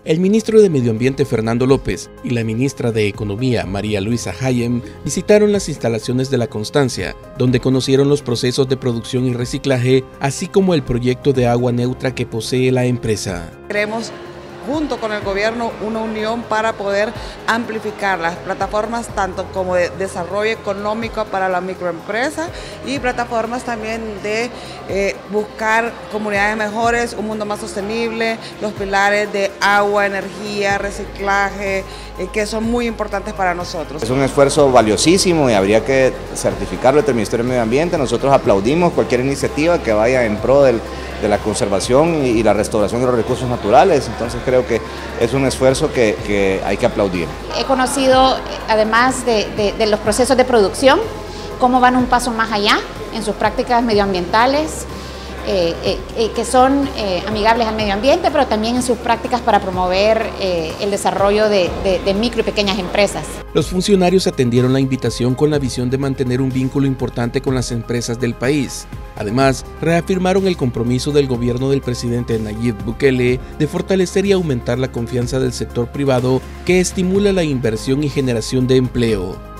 El ministro de Medio Ambiente Fernando López y la ministra de Economía María Luisa Hayem visitaron las instalaciones de La Constancia, donde conocieron los procesos de producción y reciclaje, así como el proyecto de agua neutra que posee la empresa. Queremos, junto con el gobierno, una unión para poder amplificar las plataformas tanto como de desarrollo económico para la microempresa y plataformas también de buscar comunidades mejores, un mundo más sostenible, los pilares de agua, energía, reciclaje, que son muy importantes para nosotros. Es un esfuerzo valiosísimo y habría que certificarlo desde el Ministerio de Medio Ambiente. Nosotros aplaudimos cualquier iniciativa que vaya en pro de la conservación y la restauración de los recursos naturales, entonces creo que es un esfuerzo que hay que aplaudir. He conocido, además de los procesos de producción, cómo van un paso más allá en sus prácticas medioambientales, que son amigables al medio ambiente, pero también en sus prácticas para promover el desarrollo de micro y pequeñas empresas. Los funcionarios atendieron la invitación con la visión de mantener un vínculo importante con las empresas del país. Además, reafirmaron el compromiso del gobierno del presidente Nayib Bukele de fortalecer y aumentar la confianza del sector privado que estimula la inversión y generación de empleo.